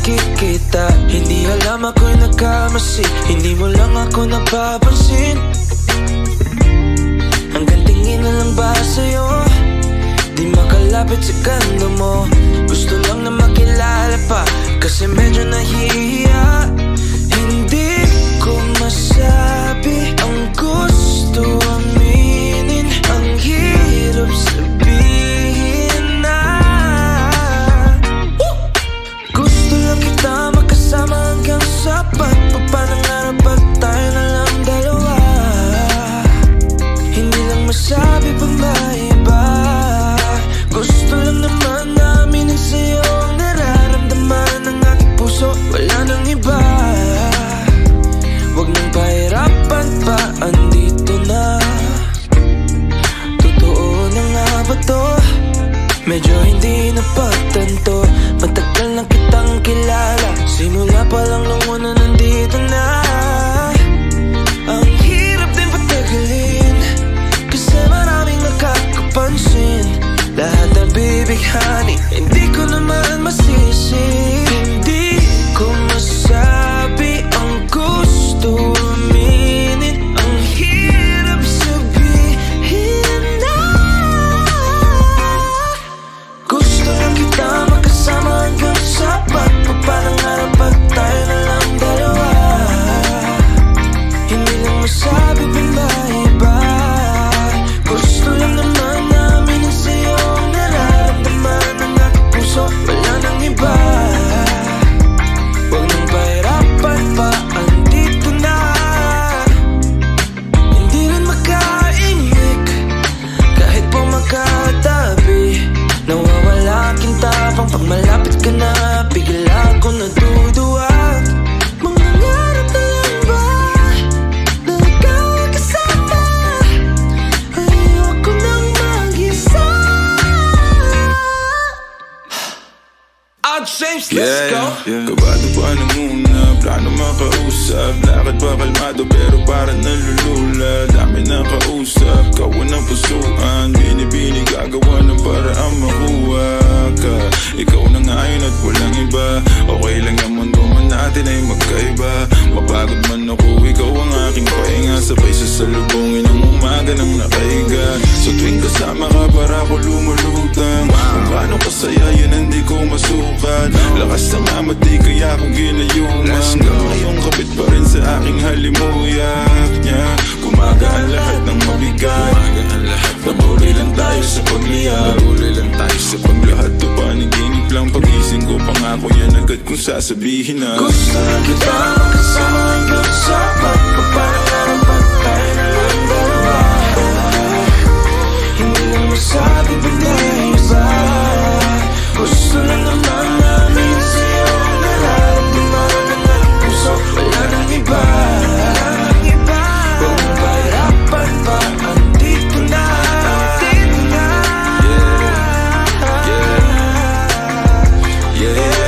nakikita. Hindi alam ako'y nagkamasi, hindi mo lang ako napapansin. Hanggang tingin na lang ba sa'yo, di makalapit sa ganda mo. Gusto lang na makilala pa, kasi medyo nahihiya. Hindi ko masabi ang gusto aminin, ang hirap sabihin na gusto lang kita makasama hanggang sa pagpapanangarap at tayo na lang dalawa. Hindi lang masabi pa maiba, gusto lang naman aminin sa'yo ang nararamdaman ng aking puso. Wala nang iba, wag nang pahirapan pa, andito na. Totoo na nga ba to? Medyo hindi napagtanto, matagal na kitang kilala, simula pa lang nung una nandito na. Ang hirap din patagalin, kasi maraming nakakapansin. Lahat na bibighani, hindi ko naman masisi. Hindi ko masabi ang gusto aminin, ang hirap sabihin na gusto lang kita makasama hanggang sa pagpapanangarap at tayo na lang dalawa. Hindi lang masabi pa maiba, gusto lang naman aminin sa'yo ang nararamdaman ng aking puso. Wala nang iba, wag nang pahirapan pa, andito na. Hindi rin makaimik kahit po magkatabi, nawawala aking tapang pag malapit ka na, bigla ako natuduwag. Mangangarap na lang ba na ikaw ay kasama, ayoko nang mag-isa. James, let's go. Kabado pa nung una, plano makausap, lakad pa kalmado pero parang nalulula. Dami na kausap, kawan ng pusuan, binibini gagawa ng paraan makuha ka. Ikaw na ngayon at walang iba, okay lang ang mundo man natin ay magkaiba. Mapagod man ako, ikaw ang aking pahinga, sabay sasalubungin ang umaga ng nakahiga. So tuwing kasama ka para ako lumulutang, kung paano kasaya yun hindi ko masukat. Lakas ng amati kaya akong ginayuman, hanggang ngayon kapit pa rin sa aking halimuyak niya. Gumagaan lahat ng mabigat, patuloy lang tayo sa pagliyab, patuloy lang tayo sa paglahat. To panaginip lang, pagising ko pangako yan agad kung sasabihin na gusto lang kita makasama hanggang sa pagpapanangarap at tayo na lang dalawa. Hindi lang masabi pa maiba, gusto lang naman namin sa'yo ang nararamdaman ng aking puso. Wala nang iba, wag nang pahirapan pa, andito na. Andito na. Yeah.